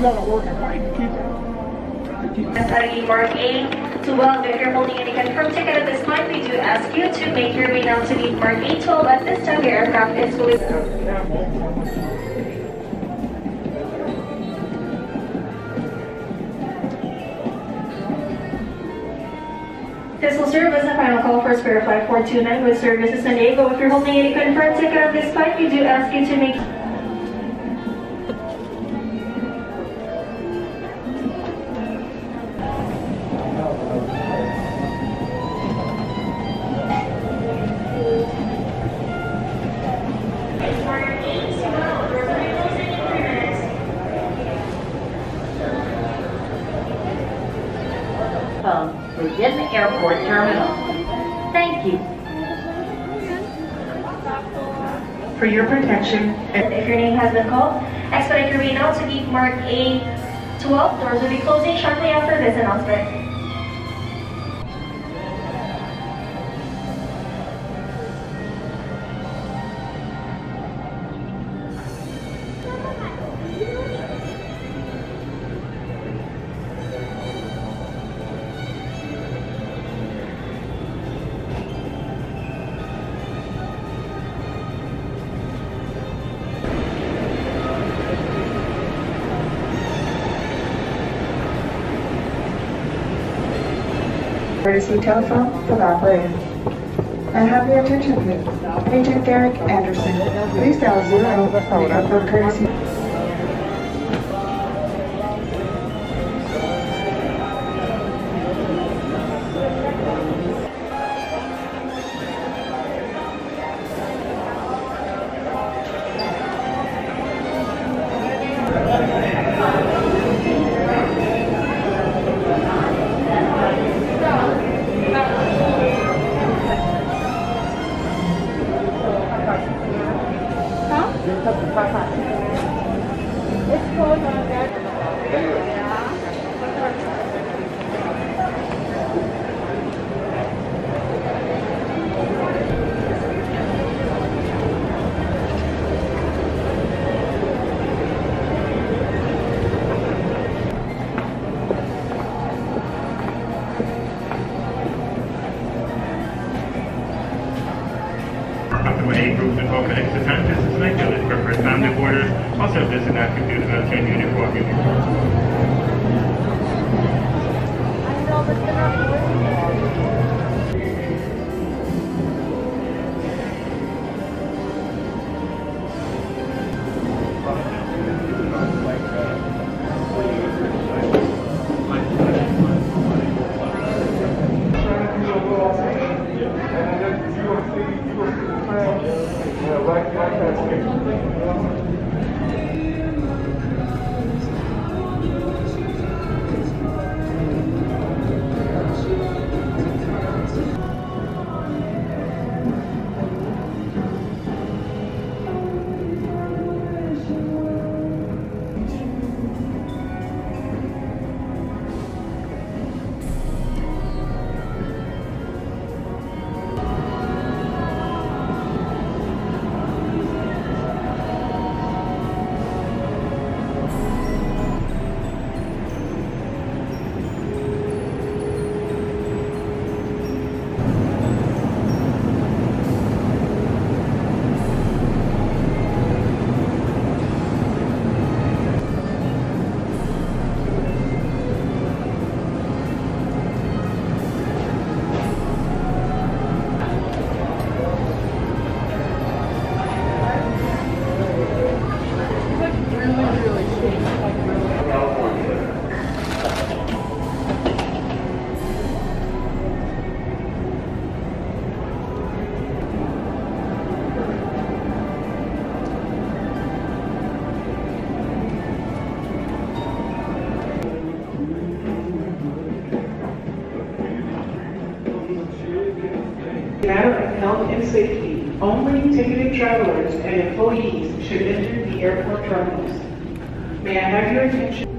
gotta work it right. Study Mark A. To if you're holding any confirmed ticket at this time, we do ask you to make your way down to meet Mark A12. At this time, your aircraft is fully. This will serve as the final call for Spare Flight 429 with service to San Diego. If you're holding any confirmed ticket at this time, we do ask you to make. Within the airport terminal. Thank you. For your protection, and if your name has been called, expedite your way now to gate Mark A12. Doors will be closing shortly after this announcement. Emergency telephone for the operator. And have your attention please. Agent Derek Anderson, please dial 0 for the airport courtesy. Groups involved in extra time business night. This for first time to borders. Also, this is not computer military uniform uniform. Matter of health and safety, only ticketed travelers and employees should enter the airport terminals. May I have your attention?